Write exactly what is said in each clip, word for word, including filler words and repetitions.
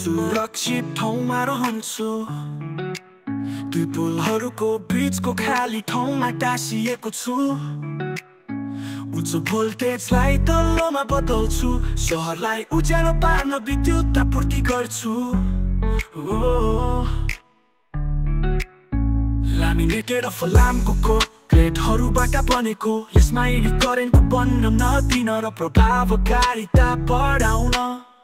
सुरक्षित ठाउँमा रहन्छु। दुई पुलहरूको बीचको खाली ठाउँमा टाँसिएको छु। उच्च भोल्टेजलाई तल्लोमा बदल्छु। सहरलाई उज्यालो पार्न विद्युत आपूर्ति गर्छु। लामिनेटेड फलामको कोक्लेटहरूबाट बनेको यसमा करेन्ट बन्न नदिन र प्रभावकारिता बढाउन।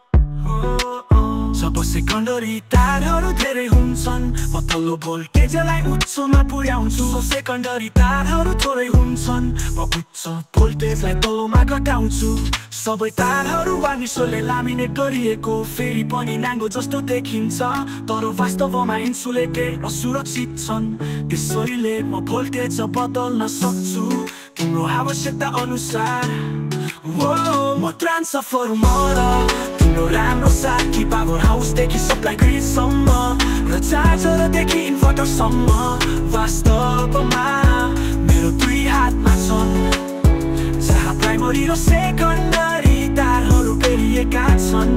जब सेकेन्डरी तारहरू धेरै हुन्छन् म तल्लो भोल्टेजलाई उच्चमा पुर्याउँछु। सेकेन्डरी तारहरू थोरै हुन्छन् म उच्च भोल्टेजलाई तल्लोमा घटाउँछु। सबै तारहरू वार्निसले लामिनेट गरिएको फेरि पनि नाङ्गो जस्तो देखिन्छ, तर वास्तवमा इन्सुलेटेड र सुरक्षित छन्। त्यसैले म भोल्टेज बदल्न सक्छु तिम्रो आवश्यकता अनुसार। म ट्रान्सफर्मर तिम्रो राम्रो साथी, पावर हाउसदेखि सप्लाई ग्रिडसम्म र चार्जरदेखि इन्भर्टरसम्म वास्तवमा मेरो दुई हातमा छन्, जहाँ प्राइमरी र सेकेन्डरी तारहरू बेरिएका छन्।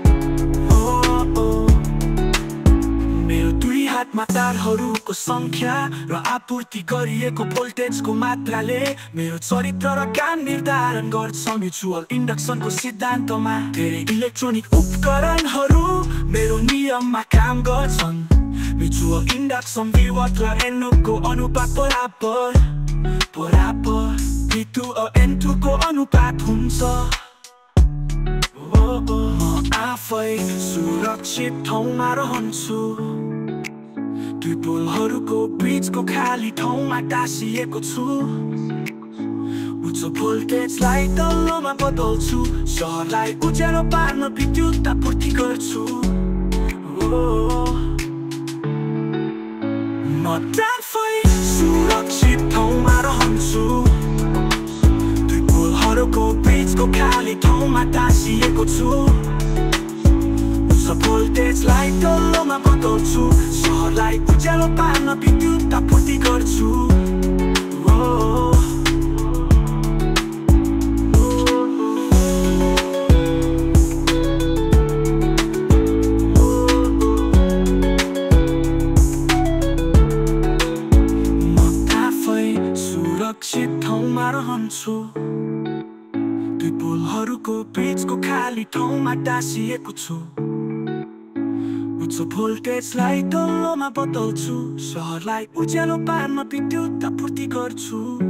मेरो दुई हातमा तारहरूको सङ्ख्या र आपूर्ति गरिएको भोल्टेजको मात्राले मेरो चरित्र र काम निर्धारण गर्छ। म्युचुअल इन्डक्सनको सिद्धान्तमा धेरै इलेक्ट्रोनिक उपकरणहरू मेरो नियममा काम गर्छन्। म्युचुअल इन्डक्सन विवत र एनोको अनुपात बराबर बराबर भी टू एन टू को अनुपात हुन्छ। म आफै सुरक्षित ठाउँमा रहन्छु। दुई पुलहरूको बीचको खाली ठाउँमा टाँसिएको छु। उच्च भोल्टेजलाई तल्लोमा बदल्छु। सहरलाई उज्यालो पार्न विद्युत आपूर्ति गर्छु। म आफै सुरक्षित ठाउँमा रहन्छु। दुई पुलहरूको बीचको खाली ठाउँमा टाँसिएको छु। भोल्टेजलाई तल्लोमा बदल्छु। सहरलाई उज्यालो पार्न विद्युत आपूर्ति गर्छु। म आफै सुरक्षित ठाउँमा रहन्छु। दुई पुलहरूको बीचको खाली ठाउँमा टाँसिएको छु। उच्च भोल्टेजलाई तल्लोमा बदल्छु। सहरलाई उज्यालो पार्न विद्युत आपूर्ति गर्छु।